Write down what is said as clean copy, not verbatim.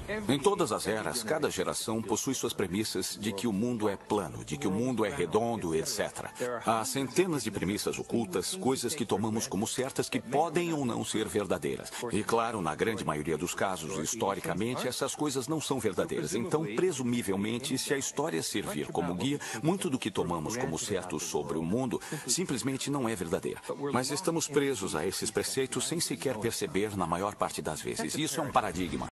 Em todas as eras, cada geração possui suas premissas de que o mundo é plano, de que o mundo é redondo, etc. Há centenas de premissas ocultas, coisas que tomamos como certas que podem ou não ser verdadeiras. E claro, na grande maioria dos casos, historicamente, essas coisas não são verdadeiras. Então, presumivelmente, se a história servir como guia, muito do que tomamos como certo sobre o mundo simplesmente não é verdadeira. Mas estamos presos a esses preceitos sem sequer perceber na maior parte das vezes. Isso é um paradigma.